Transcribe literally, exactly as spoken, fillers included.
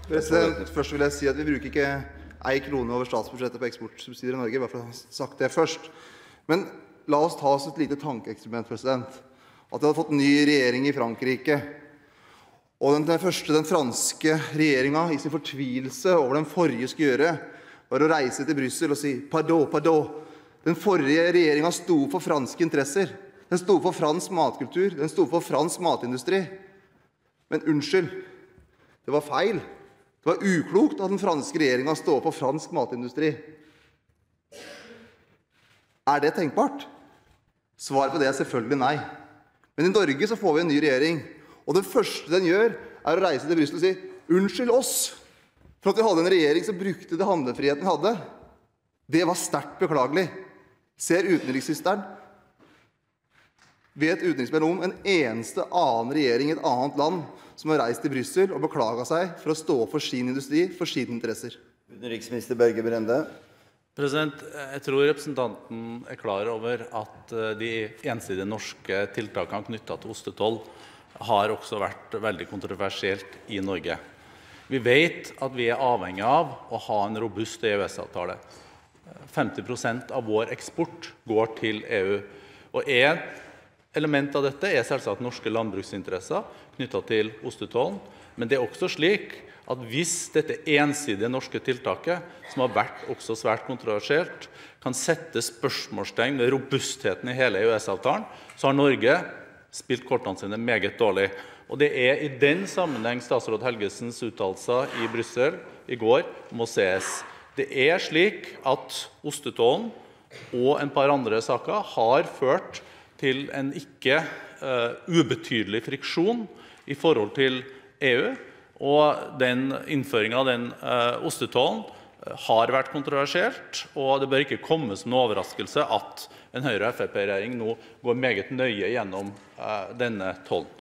President, først vil jeg si at vi bruker ikke ei krone over statsbudsjettet på eksportsubsidier i Norge, bare for å ha sagt det først. Men la oss ta oss et lite tankeeksperiment, president. At vi hadde fått ny regjering i Frankrike, og den, den første, den franske regjeringen i sin fortvilelse over den forrige skulle gjøre, var å reise til Brussel og si «Pardon, pardon». Den forrige regjeringen sto for franske interesser. Den sto for fransk matkultur. Den sto for fransk matindustri. Men unnskyld, det var feil. Det var uklokt at den franske regjeringen stod på fransk matindustri. Er det tenkbart? Svaret på det er selvfølgelig nei. Men i Norge så får vi en ny regjering, og det første den gjør er å reise til Brussel og si «Unnskyld oss for at vi hadde en regjering som brukte det handlefriheten hadde». Det var sterkt beklagelig. Ser utenriksministeren, vet utenriksministeren om en eneste annen regjering i et annet land som har reist til Brussel og beklaget seg for å stå for sin industri, for sine interesser? Utenriksminister Børge Brende. President, jeg tror representanten er klar over at de ensidige norske tiltakene knyttet til ostetoll har også vært veldig kontroversielt i Norge. Vi vet at vi er avhengig av å ha en robust E U S-avtale. femti prosent av vår eksport går til E U. Og et element av dette er selvsagt norske landbruksinteresser knyttet til ostetollen. Men det er også slik at hvis dette ensidige norske tiltaket, som har vært også svært kontroversielt, kan sette spørsmålstegn ved robustheten i hele E U S-avtalen, så har Norge spilt kortene sine meget dårlig. Og det er i den sammenheng statsråd Helgesens uttalelser i Brussel i går må ses. Det er slik at ostetollen og en par andre saker har ført til en ikke uh, ubetydelig friksjon i forhold til E U, og den innføringen av den uh, ostetollen uh, har vært kontroversielt, og det bør ikke komme som en overraskelse at en Høyre- og F F P-regjering nå går meget nøye gjennom uh, denne tollen.